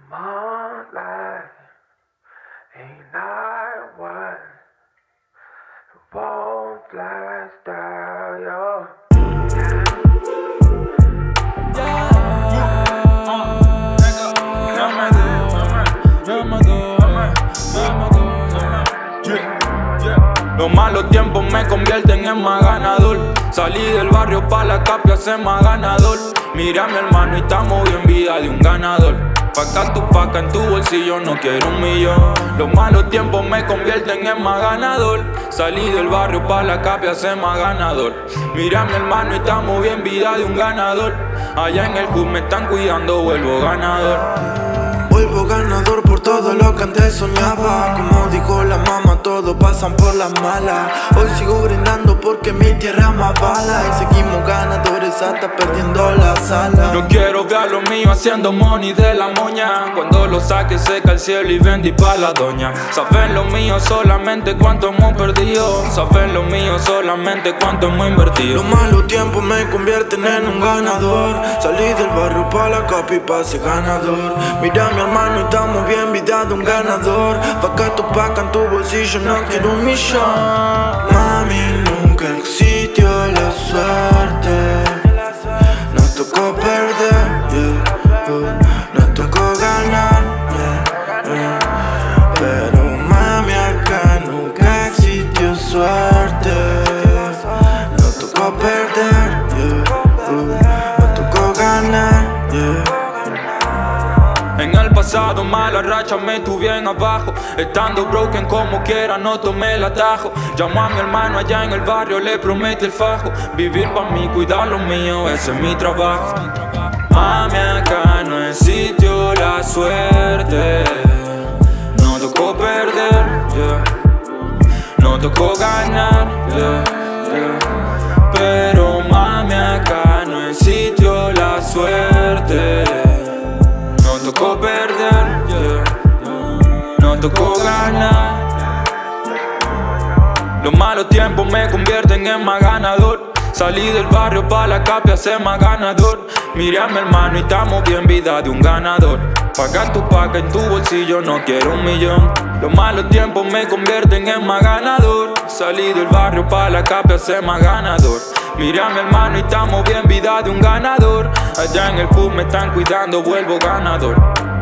Moonlight, ain't I one? Won't last down your Los malos tiempos me convierten en más ganador. Salí del barrio pa' la capia, ser más ganador. Mira a mi hermano y estamos bien, vida de un ganador. Paca en tu bolsillo, no quiero 1 millón. Los malos tiempos me convierten en más ganador. Salí del barrio pa' la capia, ser más ganador. Mira a mi hermano y estamos bien, vida de un ganador. Allá en el hood me están cuidando, vuelvo ganador. Vuelvo ganador por todo lo que antes soñaba. Como dijo la mamá, todos pasan por las malas. Hoy sigo brindando porque mi tierra más bala. Y seguimos ganadores hasta perdiendo la sala. No quiero ver lo mío haciendo money de la moña. Cuando lo saque seca el cielo y vendí pa' la doña. Saben lo mío solamente cuánto hemos perdido. Saben lo mío solamente cuánto hemos invertido. Los malos tiempos me convierten en un ganador. Salí del barrio pa' la capi pa' ser ganador. Mira mi hermano, estamos bien, vida de un ganador. Paca en tu bolsillo, no quiero 1 millón. Mami, nunca existió la suerte. Nos tocó perder, nos tocó ganar, pero mami, acá nunca existió suerte. Nos tocó perder, nos tocó ganar, En el pasado mala racha me tuve bien abajo. Estando broken como quiera no tomé el atajo. Llamo a mi hermano allá en el barrio, le prometí el fajo. Vivir pa' mí, cuidar lo mío, ese es mi trabajo. Mami, acá no existió la suerte. No tocó perder, no tocó ganar, pero mami, acá no existió la suerte. No tocó perder, no tocó ganar. Los malos tiempos me convierten en más ganador. Salí del barrio pa' la capia, ser más ganador. Miré a mi hermano y estamos bien, vida de un ganador. Paca en tu bolsillo, no quiero 1 millón. Los malos tiempos me convierten en más ganador. Salí del barrio pa' la capia, ser más ganador. Miré a mi hermano y estamos bien, vida de un ganador. Allá en el hood me están cuidando, vuelvo ganador.